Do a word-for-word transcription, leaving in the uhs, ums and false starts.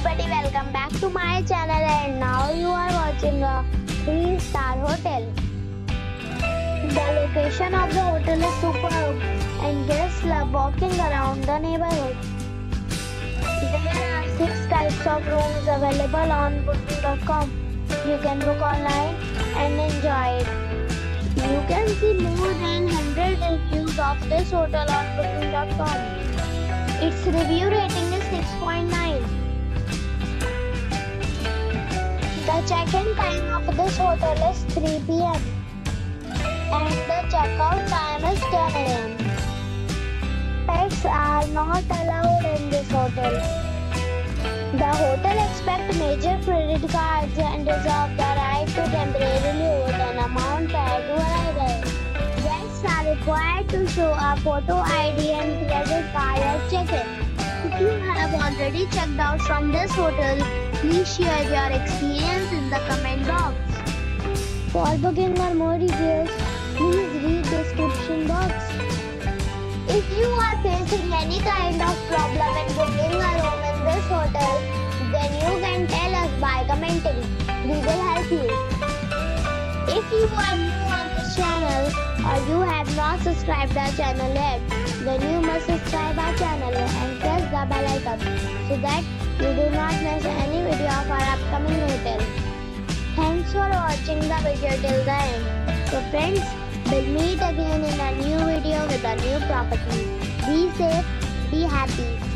everybody, welcome back to my channel, and now you are watching a three star hotel. The location of the hotel is superb and guests love walking around the neighborhood. There are six types of rooms available on booking dot com. You can book online and enjoy it. You can see more than one hundred reviews of this hotel on booking dot com. Its review rating is six point nine. The check-in time of this hotel is three p m and the check-out time is ten a m Pets are not allowed in this hotel. The hotel accepts major credit cards and reserves the right to temporarily hold an amount prior to arrival. Guests are required to show a photo I D and credit card at check-in. If you have already checked out from this hotel, please share your experience in the comment box. For booking or more details, please read description box. If you are facing any kind of problem in booking a room in this hotel, then you can tell us by commenting. We will help you. If you are new on this channel or you have not subscribed our channel yet, then you must subscribe our channel and press the bell icon so that you do not miss any video of our upcoming hotel. Thanks for watching the video till the end. So friends, we'll meet again in a new video with a new property. Be safe, be happy.